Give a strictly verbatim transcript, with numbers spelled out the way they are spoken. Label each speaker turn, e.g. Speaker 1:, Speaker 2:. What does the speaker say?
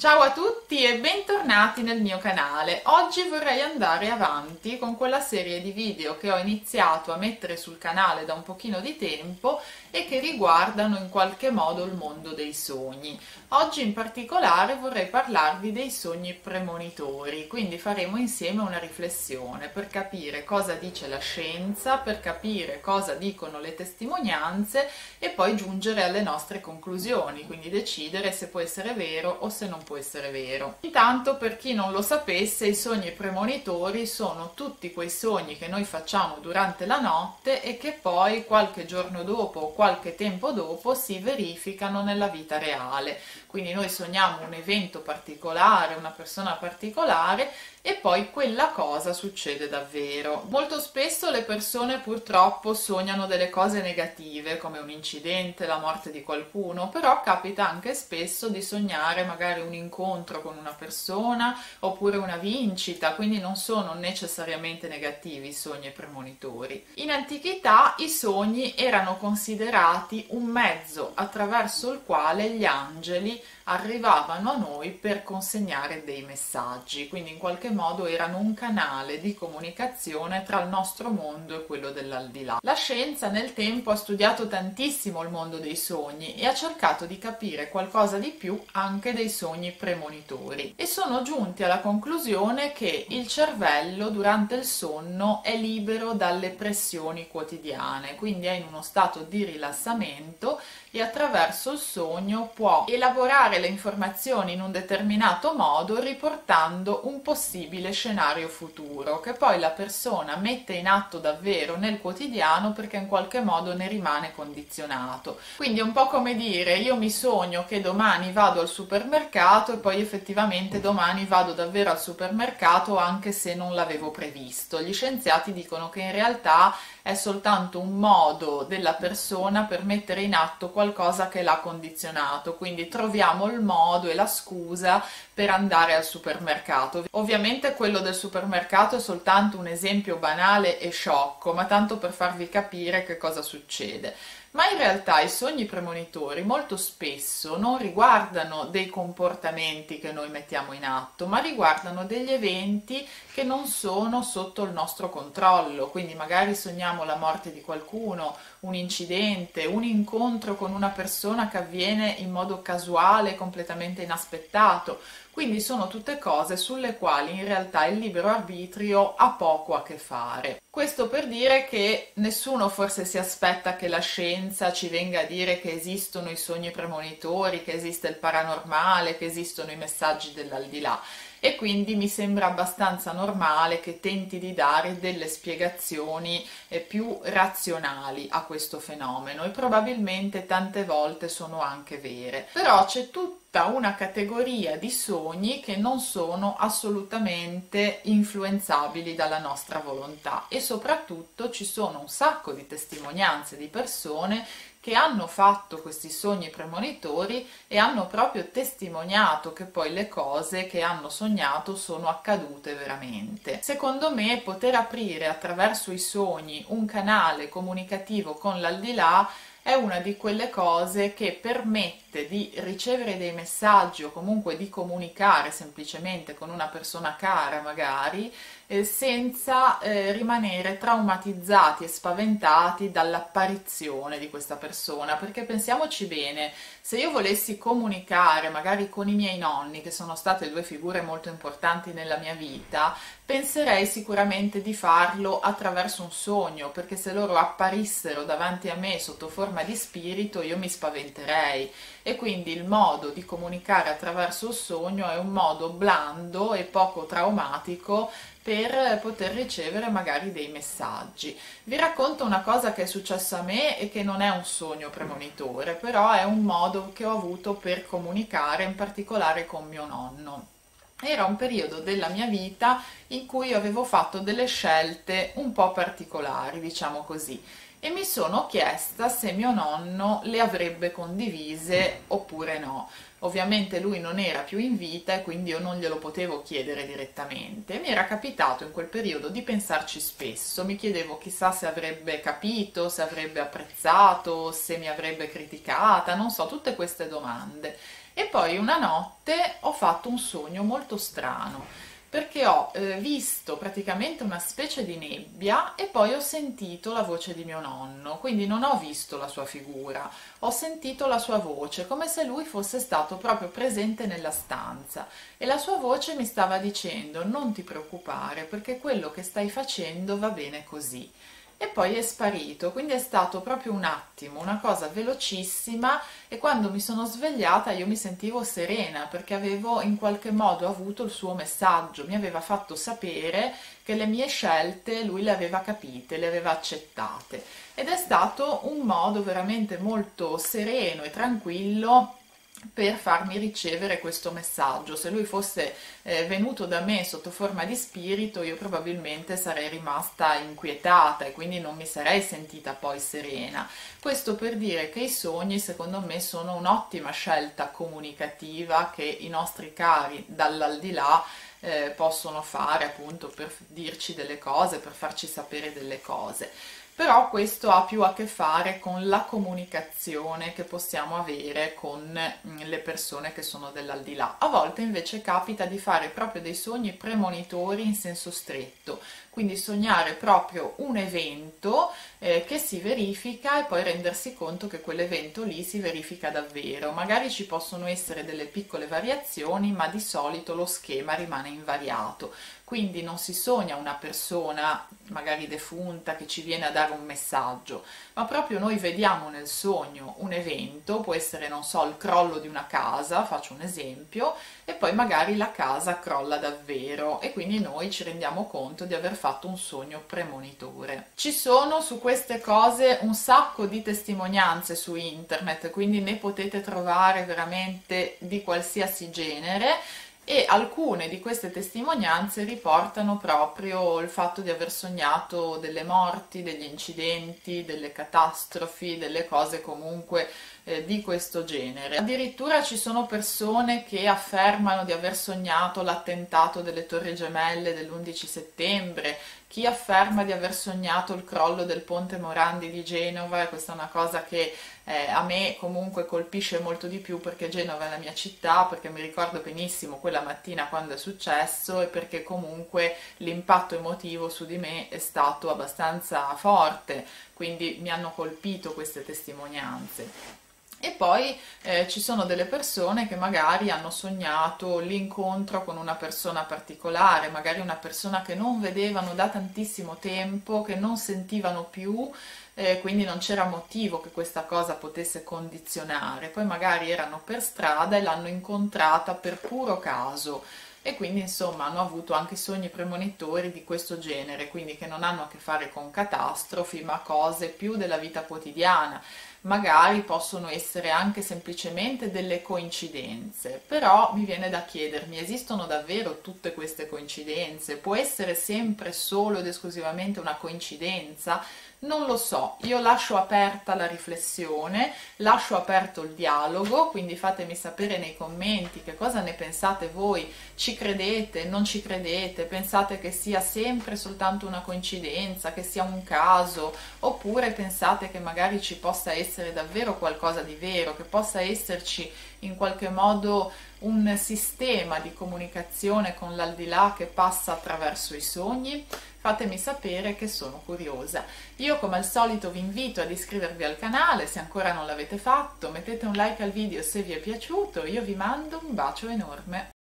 Speaker 1: Ciao a tutti e bentornati nel mio canale. Oggi vorrei andare avanti con quella serie di video che ho iniziato a mettere sul canale da un pochino di tempo e che riguardano in qualche modo il mondo dei sogni. Oggi in particolare vorrei parlarvi dei sogni premonitori, quindi faremo insieme una riflessione per capire cosa dice la scienza, per capire cosa dicono le testimonianze e poi giungere alle nostre conclusioni, quindi decidere se può essere vero o se non può essere vero. Intanto, per chi non lo sapesse, i sogni premonitori sono tutti quei sogni che noi facciamo durante la notte e che poi qualche giorno dopo o qualche tempo dopo si verificano nella vita reale. Quindi noi sogniamo un evento particolare, una persona particolare e poi quella cosa succede davvero. Molto spesso le persone purtroppo sognano delle cose negative come un incidente, la morte di qualcuno, però capita anche spesso di sognare magari un incontro con una persona oppure una vincita, quindi non sono necessariamente negativi i sogni premonitori. In antichità i sogni erano considerati un mezzo attraverso il quale gli angeli arrivavano a noi per consegnare dei messaggi, quindi in qualche modo erano un canale di comunicazione tra il nostro mondo e quello dell'aldilà. La scienza nel tempo ha studiato tantissimo il mondo dei sogni e ha cercato di capire qualcosa di più anche dei sogni premonitori e sono giunti alla conclusione che il cervello durante il sonno è libero dalle pressioni quotidiane, quindi è in uno stato di rilassamento e attraverso il sogno può elaborare le informazioni in un determinato modo riportando un possibile scenario futuro che poi la persona mette in atto davvero nel quotidiano perché in qualche modo ne rimane condizionato. Quindi è un po' come dire: io mi sogno che domani vado al supermercato e poi effettivamente domani vado davvero al supermercato anche se non l'avevo previsto. Gli scienziati dicono che in realtà è soltanto un modo della persona per mettere in atto qualcosa che l'ha condizionato, quindi troviamo il modo e la scusa per andare al supermercato. Ovviamente quello del supermercato è soltanto un esempio banale e sciocco, ma tanto per farvi capire che cosa succede. Ma in realtà i sogni premonitori molto spesso non riguardano dei comportamenti che noi mettiamo in atto, ma riguardano degli eventi che non sono sotto il nostro controllo, quindi magari sogniamo la morte di qualcuno, un incidente, un incontro con una persona che avviene in modo casuale, completamente inaspettato. Quindi sono tutte cose sulle quali in realtà il libero arbitrio ha poco a che fare. Questo per dire che nessuno forse si aspetta che la scienza ci venga a dire che esistono i sogni premonitori, che esiste il paranormale, che esistono i messaggi dell'aldilà. E quindi mi sembra abbastanza normale che tenti di dare delle spiegazioni eh, più razionali a questo fenomeno e probabilmente tante volte sono anche vere. Però c'è tutta una categoria di sogni che non sono assolutamente influenzabili dalla nostra volontà e soprattutto ci sono un sacco di testimonianze di persone che hanno fatto questi sogni premonitori e hanno proprio testimoniato che poi le cose che hanno sognato sono accadute veramente. Secondo me poter aprire attraverso i sogni un canale comunicativo con l'aldilà è una di quelle cose che permette di ricevere dei messaggi o comunque di comunicare semplicemente con una persona cara magari eh, senza eh, rimanere traumatizzati e spaventati dall'apparizione di questa persona, perché pensiamoci bene, se io volessi comunicare magari con i miei nonni, che sono state due figure molto importanti nella mia vita, penserei sicuramente di farlo attraverso un sogno, perché se loro apparissero davanti a me sotto forma di spirito io mi spaventerei e quindi il modo di comunicare attraverso il sogno è un modo blando e poco traumatico per poter ricevere magari dei messaggi. Vi racconto una cosa che è successa a me e che non è un sogno premonitore, però è un modo che ho avuto per comunicare in particolare con mio nonno. Era un periodo della mia vita in cui avevo fatto delle scelte un po' particolari, diciamo così, e mi sono chiesta se mio nonno le avrebbe condivise oppure no. Ovviamente lui non era più in vita e quindi io non glielo potevo chiedere direttamente. Mi era capitato in quel periodo di pensarci spesso, mi chiedevo chissà se avrebbe capito, se avrebbe apprezzato, se mi avrebbe criticata, non so, tutte queste domande. E poi una notte ho fatto un sogno molto strano, perché ho eh, visto praticamente una specie di nebbia e poi ho sentito la voce di mio nonno, quindi non ho visto la sua figura, ho sentito la sua voce, come se lui fosse stato proprio presente nella stanza, e la sua voce mi stava dicendo: non ti preoccupare, perché quello che stai facendo va bene così. E poi è sparito, quindi è stato proprio un attimo, una cosa velocissima, e quando mi sono svegliata io mi sentivo serena perché avevo in qualche modo avuto il suo messaggio, mi aveva fatto sapere che le mie scelte lui le aveva capite, le aveva accettate, ed è stato un modo veramente molto sereno e tranquillo per farmi ricevere questo messaggio. Se lui fosse eh, venuto da me sotto forma di spirito, io probabilmente sarei rimasta inquietata e quindi non mi sarei sentita poi serena. Questo per dire che i sogni, secondo me, sono un'ottima scelta comunicativa che i nostri cari dall'aldilà eh, possono fare, appunto, per dirci delle cose, per farci sapere delle cose. Però questo ha più a che fare con la comunicazione che possiamo avere con le persone che sono dell'aldilà. A volte invece capita di fare proprio dei sogni premonitori in senso stretto, quindi sognare proprio un evento eh, che si verifica e poi rendersi conto che quell'evento lì si verifica davvero. Magari ci possono essere delle piccole variazioni, ma di solito lo schema rimane invariato. Quindi non si sogna una persona magari defunta che ci viene a dare un messaggio, ma proprio noi vediamo nel sogno un evento, può essere, non so, il crollo di una casa, faccio un esempio, e poi magari la casa crolla davvero e quindi noi ci rendiamo conto di aver fatto un sogno premonitore. Ci sono su queste cose un sacco di testimonianze su internet, quindi ne potete trovare veramente di qualsiasi genere. E alcune di queste testimonianze riportano proprio il fatto di aver sognato delle morti, degli incidenti, delle catastrofi, delle cose comunque eh, di questo genere. Addirittura ci sono persone che affermano di aver sognato l'attentato delle Torri Gemelle dell'undici settembre, chi afferma di aver sognato il crollo del ponte Morandi di Genova, e questa è una cosa che eh, a me comunque colpisce molto di più perché Genova è la mia città, perché mi ricordo benissimo quella mattina quando è successo e perché comunque l'impatto emotivo su di me è stato abbastanza forte, quindi mi hanno colpito queste testimonianze. E poi eh, ci sono delle persone che magari hanno sognato l'incontro con una persona particolare, magari una persona che non vedevano da tantissimo tempo, che non sentivano più, eh, quindi non c'era motivo che questa cosa potesse condizionare. Poi magari erano per strada e l'hanno incontrata per puro caso. E quindi insomma hanno avuto anche sogni premonitori di questo genere, quindi che non hanno a che fare con catastrofi, ma cose più della vita quotidiana. Magari possono essere anche semplicemente delle coincidenze, però mi viene da chiedermi: esistono davvero tutte queste coincidenze? Può essere sempre solo ed esclusivamente una coincidenza? Non lo so, io lascio aperta la riflessione, lascio aperto il dialogo, quindi fatemi sapere nei commenti che cosa ne pensate voi, ci credete, non ci credete, pensate che sia sempre soltanto una coincidenza, che sia un caso, oppure pensate che magari ci possa essere davvero qualcosa di vero, che possa esserci in qualche modo un sistema di comunicazione con l'aldilà che passa attraverso i sogni? Fatemi sapere che sono curiosa. Io come al solito vi invito ad iscrivervi al canale se ancora non l'avete fatto, mettete un like al video se vi è piaciuto, io vi mando un bacio enorme.